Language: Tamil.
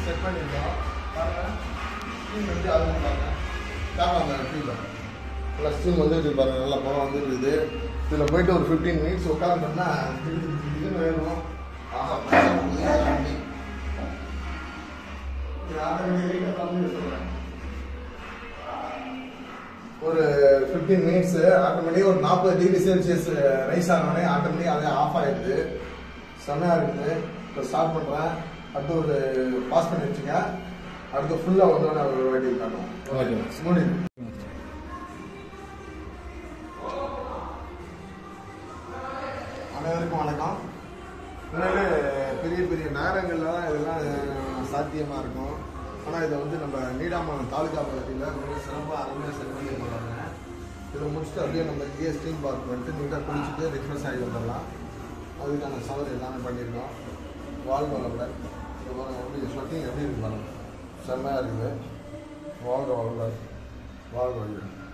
செட் பண்ணியிருக்கோம். பாருங்கள் ஸ்டீம் வந்து அது பாருங்கள் காரணம் அந்த ஃபீல்டில் நல்லா ஸ்டீம் வந்துட்டு பாருங்கள், நல்லா புறம் வந்துருக்குது. இதில் போயிட்டு ஒரு 15 மினிட்ஸ் உட்காந்துட்டோம்னா இதுன்னு வேணும். ஆஹா ஒரு 15 மினிட்ஸ் ஆட்டோமேட்டிக்காக ஒரு 40 டிகிரி செல்சியஸ் ரைஸ் ஆனோடனே ஆட்டோமேட்டிக்காக அதே ஆஃப் ஆகிடுது. செம்மையாக இருக்குது. இப்போ ஸ்டார்ட் பண்ணுறேன். அடுத்து ஒரு பாஸ் பண்ணி வச்சுங்க. அடுத்து ஃபுல்லாக வந்து நான் ஒரு வாட்டி காட்டுவோம். மூடி அனைவருக்கும் வணக்கம். பெரிய பெரிய நகரங்களில் தான் இதெல்லாம் சாத்தியமாக இருக்கும். ஆனால் இதை வந்து நம்ம நீடாமங்கலம் தாலுகா பகுதியில் மிக சிறப்பாக அருமையாக செட் பண்ணி போகிறாங்க. இதை முடிச்சுட்டு அப்படியே நம்ம இங்கேயே ஸ்டீம் பார்க் பண்ணிட்டு நீட்டாக குளிச்சுட்டு ரிஃப்ரெஷ் ஆகி வந்துடலாம். அதுக்கான சவறு எல்லாமே பண்ணியிருக்கோம். வாழ்க வளமுடன். இது பாருங்கள் எப்படி ஸ்வெட்டிங் எப்படி இருக்கு பாருங்கள், செம்மையாக இருக்குது. வாழ்க வளமுடன், வாழ்க வளமுடன்.